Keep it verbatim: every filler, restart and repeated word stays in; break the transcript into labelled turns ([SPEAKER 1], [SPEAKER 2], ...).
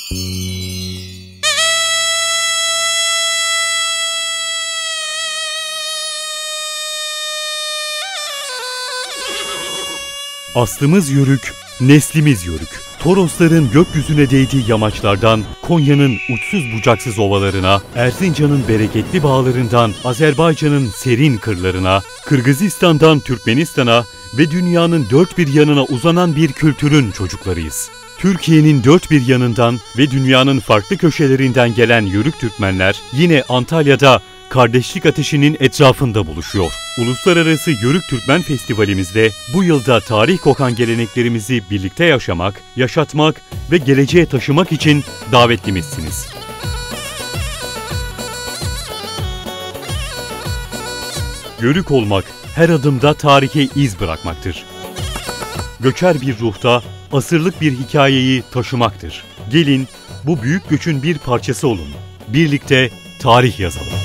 [SPEAKER 1] Aslımız yörük, neslimiz yörük. Torosların gökyüzüne değdiği yamaçlardan, Konya'nın uçsuz bucaksız ovalarına, Erzincan'ın bereketli bağlarından, Azerbaycan'ın serin kırlarına, Kırgızistan'dan Türkmenistan'a ve dünyanın dört bir yanına uzanan bir kültürün çocuklarıyız. Türkiye'nin dört bir yanından ve dünyanın farklı köşelerinden gelen yörük Türkmenler yine Antalya'da kardeşlik ateşinin etrafında buluşuyor. Uluslararası Yörük Türkmen Festivalimizde bu yılda tarih kokan geleneklerimizi birlikte yaşamak, yaşatmak ve geleceğe taşımak için davetlimizsiniz. Yörük olmak her adımda tarihe iz bırakmaktır. Göçer bir ruhta asırlık bir hikayeyi taşımaktır. Gelin bu büyük göçün bir parçası olun. Birlikte tarih yazalım.